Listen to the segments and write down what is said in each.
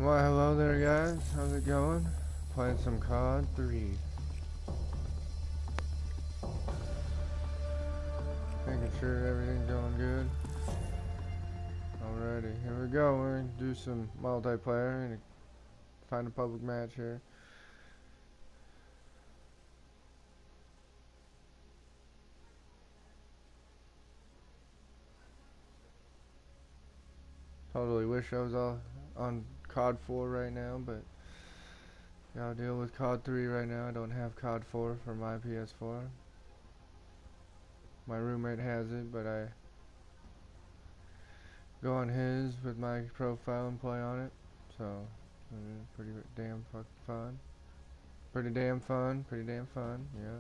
Well, hello there, guys. How's it going? Playing some COD 3. Making sure everything's going good. Alrighty, here we go. We're gonna do some multiplayer and find a public match here. Totally wish I was all on COD 4 right now, but gotta deal with COD 3 right now. I don't have COD 4 for my PS4. My roommate has it, but I go on his with my profile and play on it. So, pretty damn fucking fun. Pretty damn fun, yeah.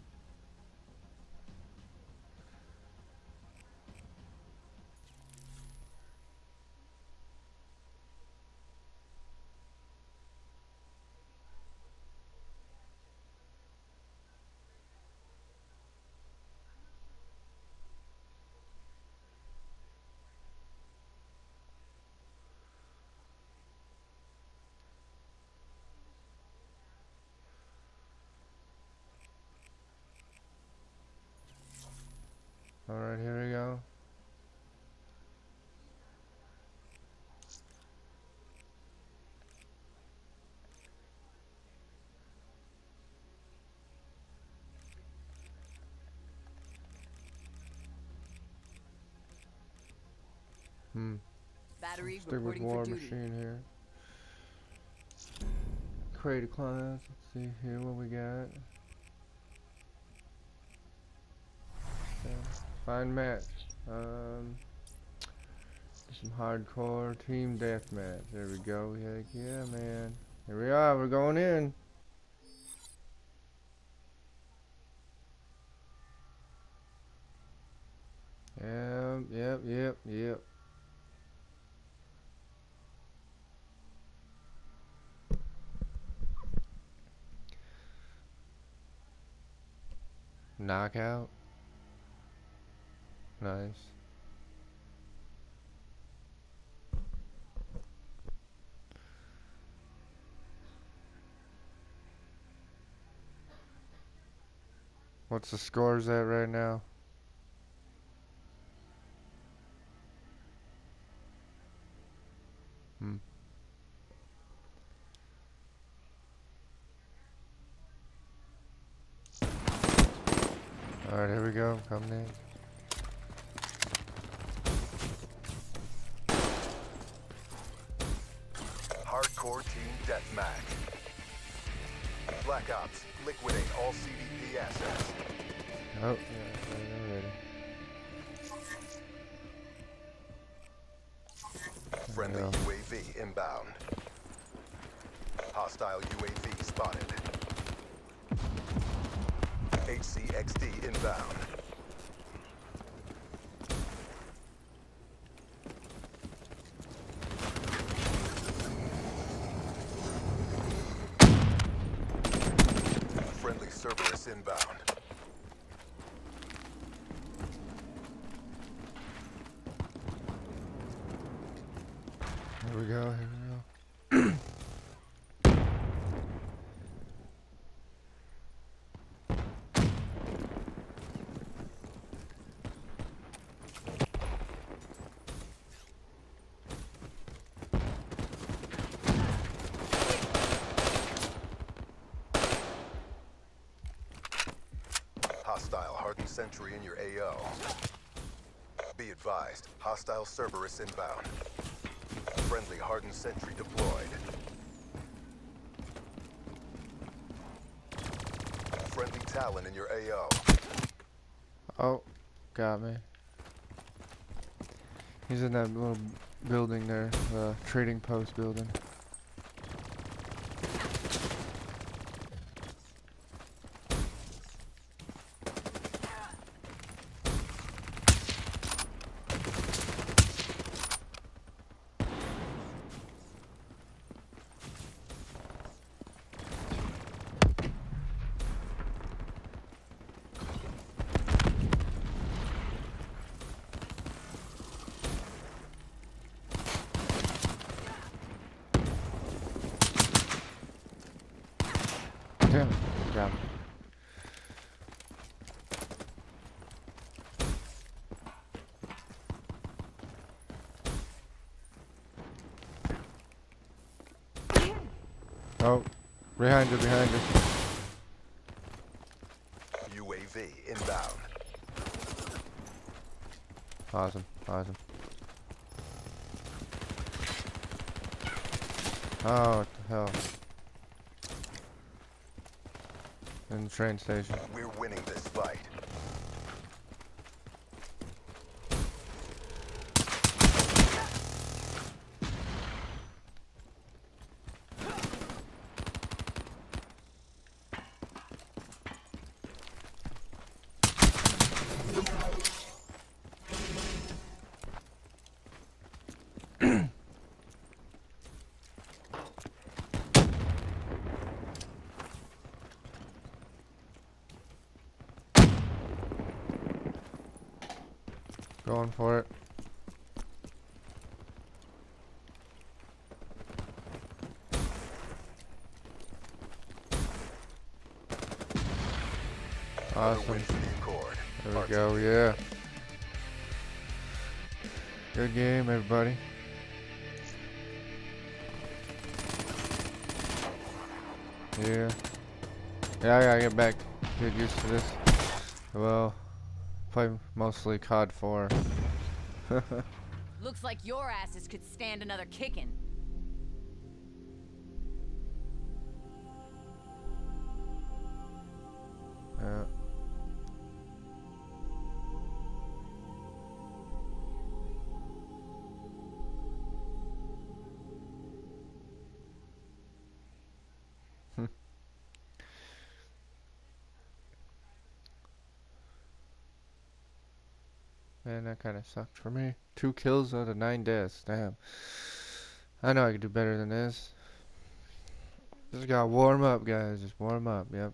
Alright, here we go. Battery Stick with reporting War for duty. Machine here. Create a class. Let's see here what we got. Okay. Find match. Some hardcore team deathmatch. There we go. Heck yeah, man. Here we are. We're going in. Yep. Knockout. Nice. What's the scores at right now? Alright, here we go. Coming in. Hardcore Team Deathmatch. Black Ops, liquidate all CDP assets. Oh, yeah, ready. Friendly UAV inbound. Hostile UAV spotted. HCXD inbound. Friendly Cerberus inbound. Here we go. Hostile hardened sentry in your AO. Be advised, hostile Cerberus inbound. Friendly hardened sentry deployed. Friendly Talon in your AO. Oh, got me. He's in that little building there, the trading post building. Oh, behind you, behind you. UAV inbound. Awesome, awesome. Oh, what the hell? In the train station. We're winning this fight. Going for it. Another Awesome. win for the Accord. There we go, yeah. Good game, everybody. Yeah. Yeah, I gotta get back. Get used to this. Well, play mostly COD 4. Looks like your asses could stand another kicking. Yeah. Man, that kind of sucked for me. 2 kills out of 9 deaths. Damn. I know I could do better than this. Just gotta warm up, guys. Just warm up. Yep.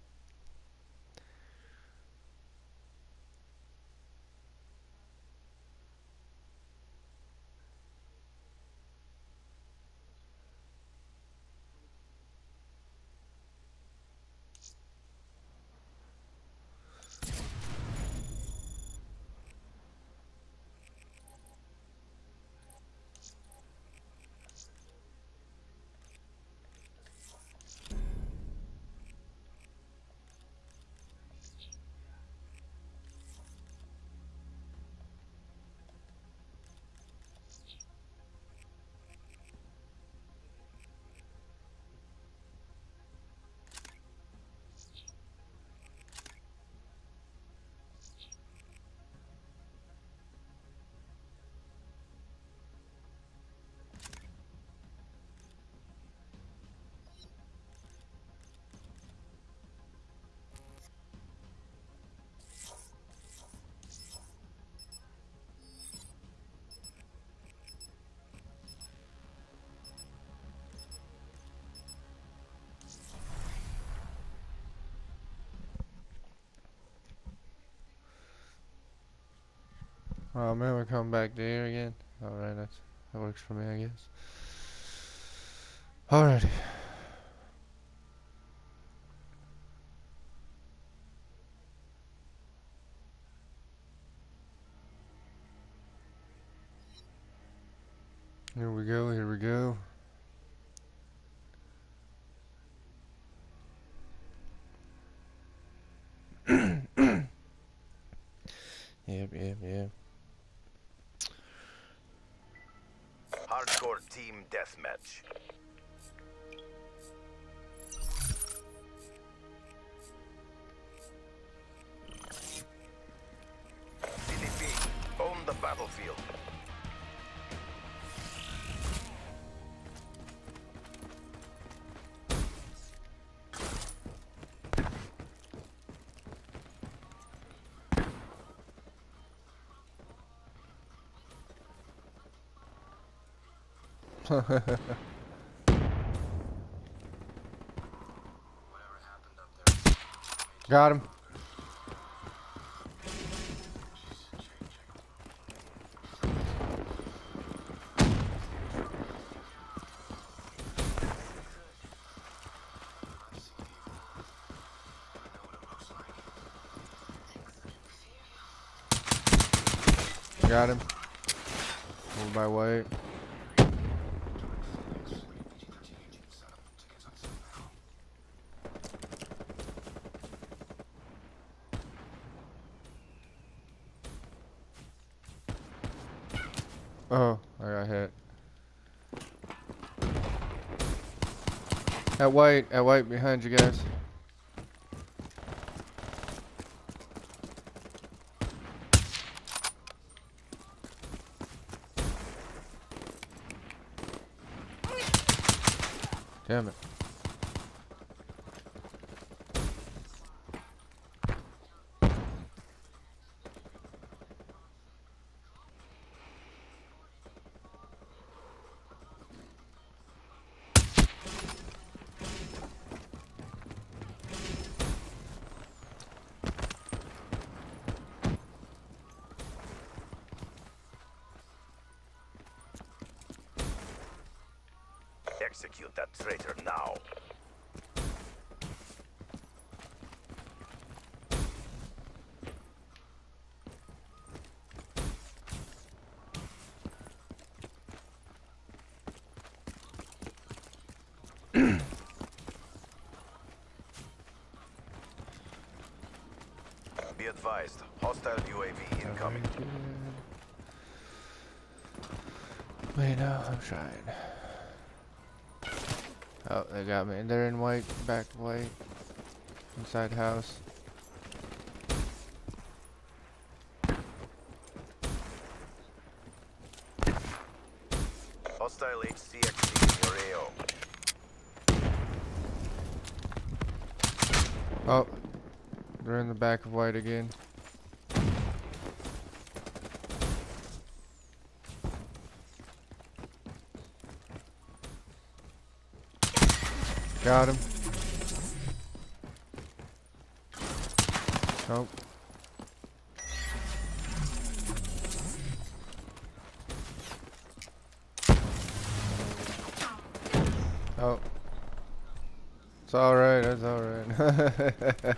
Oh man, we're coming back to here again. Alright, that works for me, I guess. Alrighty. Here we go, here we go. Yep. Hardcore team deathmatch. CDP, own the battlefield. Got him. Got him. Move my way. Oh, I got hit. At white behind you guys. Damn it. Execute that traitor now. Be advised, hostile UAV incoming. Wait, no, I'm trying. Oh, they got me. They're in white, back to white. Inside house. Hostile HCXD in your AO. Oh, they're in the back of white again. Got him. Nope. Oh. It's alright, that's alright.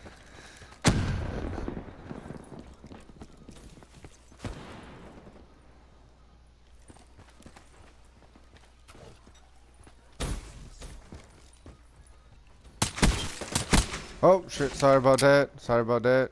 Oh shit, sorry about that. Sorry about that.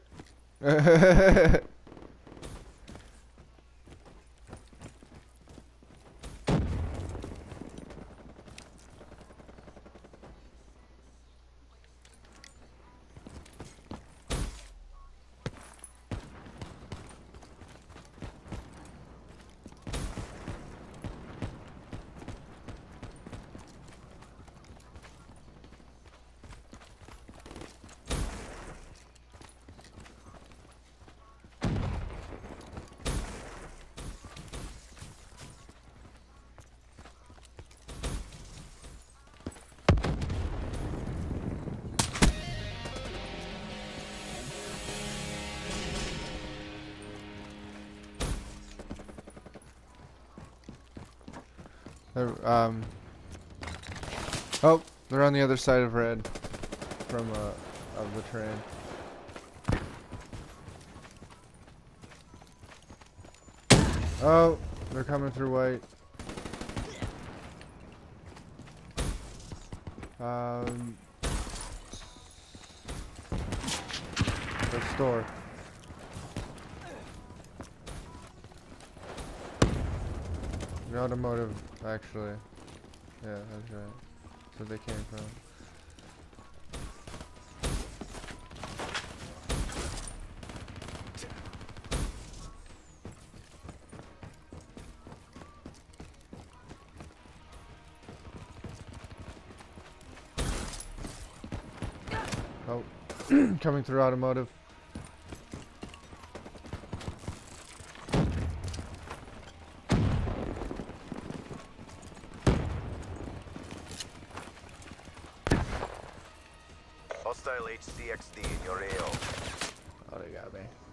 Oh, they're on the other side of red from of the train. Oh, they're coming through white. The store. The automotive, actually. Yeah, that's right. That's where they came from. Oh, coming through automotive. Hostile HCXD in your AO. Oh, they got me.